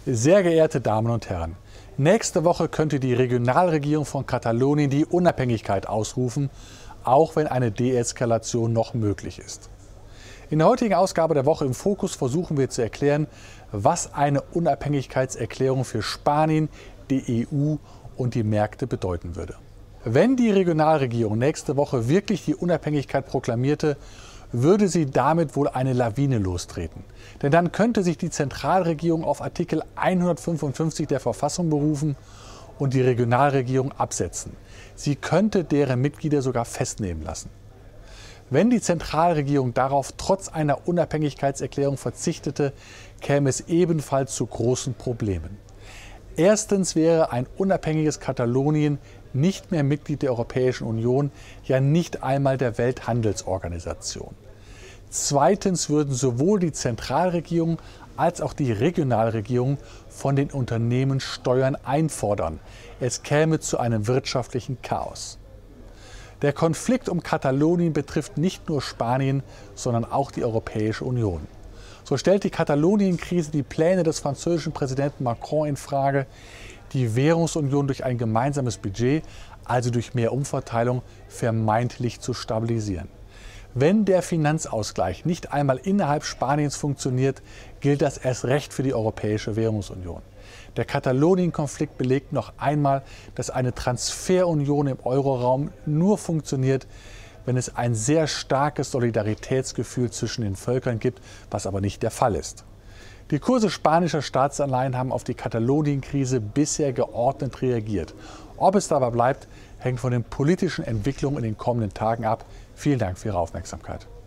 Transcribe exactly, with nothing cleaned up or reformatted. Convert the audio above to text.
Sehr geehrte Damen und Herren, nächste Woche könnte die Regionalregierung von Katalonien die Unabhängigkeit ausrufen, auch wenn eine Deeskalation noch möglich ist. In der heutigen Ausgabe der Woche im Fokus versuchen wir zu erklären, was eine Unabhängigkeitserklärung für Spanien, die E U und die Märkte bedeuten würde. Wenn die Regionalregierung nächste Woche wirklich die Unabhängigkeit proklamierte, würde sie damit wohl eine Lawine lostreten. Denn dann könnte sich die Zentralregierung auf Artikel hundertfünfundfünfzig der Verfassung berufen und die Regionalregierung absetzen. Sie könnte deren Mitglieder sogar festnehmen lassen. Wenn die Zentralregierung darauf trotz einer Unabhängigkeitserklärung verzichtete, käme es ebenfalls zu großen Problemen. Erstens wäre ein unabhängiges Katalonien nicht mehr Mitglied der Europäischen Union, ja nicht einmal der Welthandelsorganisation. Zweitens würden sowohl die Zentralregierung als auch die Regionalregierung von den Unternehmen Steuern einfordern. Es käme zu einem wirtschaftlichen Chaos. Der Konflikt um Katalonien betrifft nicht nur Spanien, sondern auch die Europäische Union. So stellt die Katalonien-Krise die Pläne des französischen Präsidenten Macron in Frage, die Währungsunion durch ein gemeinsames Budget, also durch mehr Umverteilung, vermeintlich zu stabilisieren. Wenn der Finanzausgleich nicht einmal innerhalb Spaniens funktioniert, gilt das erst recht für die Europäische Währungsunion. Der Katalonien-Konflikt belegt noch einmal, dass eine Transferunion im Euroraum nur funktioniert, wenn es ein sehr starkes Solidaritätsgefühl zwischen den Völkern gibt, was aber nicht der Fall ist. Die Kurse spanischer Staatsanleihen haben auf die Katalonien-Krise bisher geordnet reagiert. Ob es dabei bleibt, hängt von den politischen Entwicklungen in den kommenden Tagen ab. Vielen Dank für Ihre Aufmerksamkeit.